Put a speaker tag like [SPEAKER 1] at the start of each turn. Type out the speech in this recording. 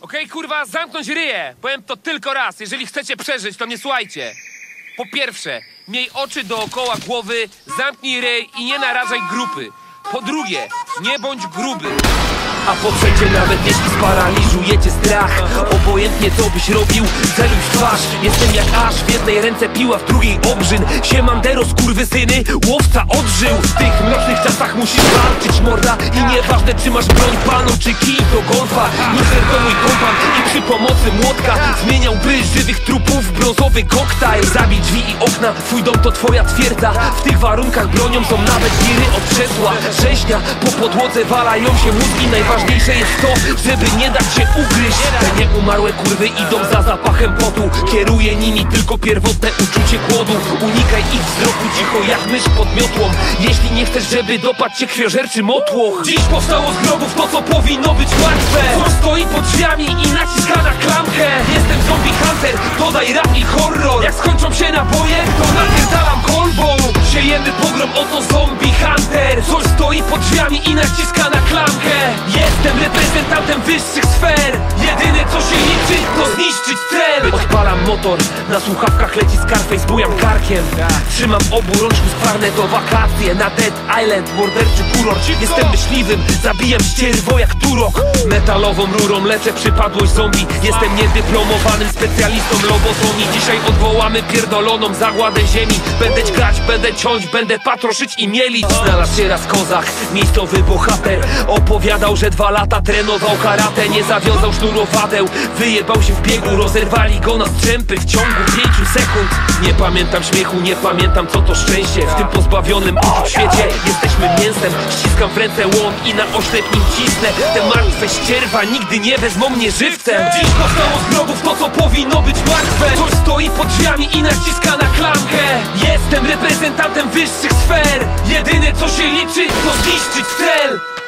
[SPEAKER 1] Okej, kurwa, zamknąć ryję. Powiem to tylko raz. Jeżeli chcecie przeżyć, to mnie słuchajcie. Po pierwsze, miej oczy dookoła głowy, zamknij ryj i nie narażaj grupy. Po drugie, nie bądź gruby.
[SPEAKER 2] A po trzecie, nawet jeśli sparaliżujecie strach, obojętnie co byś robił, celuj w twarz. Jestem jak aż, w jednej ręce piła, w drugiej obrzyn. Siemandero, skurwysyny, łowca odżył. W tych mrocznych czasach musisz walczyć, morda. I nieważne czy masz broń panu, czy kij do golfa. Luzer to mój kompan i przy pomocy młotka zmieniałby żywych trupów w brązowy koktajl. Zabij drzwi i okna, twój dom to twoja twierdza. W tych warunkach bronią są nawet giry od krzesła. Rzeźnia, po podłodze walają się mózgi. Najważniejsze jest to, żeby nie dać się ugryźć. Te nieumarłe kurwy idą za zapachem potu. Kieruje nimi tylko pierwotne uczucie głodu. Unikaj ich wzroku cicho jak mysz pod miotłą. Jeśli nie chcesz, żeby dopadł cię krwiożerczy motłoch. Dziś powstało z grobów to, co powinno być martwe. Coś stoi pod drzwiami i naciska na klamkę. Jestem zombie hunter, dodaj rap i horror. Jak skończą się naboje, to napierdalam kolbą. Siejemy pogrom, oto zombie hunter. Coś stoi pod drzwiami i naciska na klamkę. Jestem reprezentantem wyższych sfer. Jedyne co się liczy, to zniszczyć cel. Odpalam motor, na słuchawkach leci Scarface, bujam karkiem. Trzymam obu rączku skwarne to wakacje. Na Dead Island, morderczy kurort. Jestem myśliwym, zabijam ścierwo jak Turok. Metalową rurą leczę przypadłość zombie. Jestem niedyplomowanym specjalistą lobotomii. Dzisiaj odwołamy pierdoloną zagładę ziemi. Będę grać, będę ciąć, będę patroszyć i mielić. Znalazł się raz kozak, miejscowy bohater. Opowiadał, że 2 lata trenował karate. Nie zawiązał sznurowadeł, wyjebał się w biegu. Rozerwali go na strzępy w ciągu 5 sekund. Nie pamiętam śmiechu, nie pamiętam co to szczęście. W tym pozbawionym uczuć świecie jesteśmy mięsem. Ściskam w ręce łom i na oślep nim cisnę. Te martwe ścierwa nigdy nie wezmą mnie żywcem. Dziś powstało z grobów to, co powinno być martwe. Coś stoi pod drzwiami i naciska na klamkę. Jestem reprezentantem wyższych sfer. Jedyne co się liczy, to zniszczyć cel.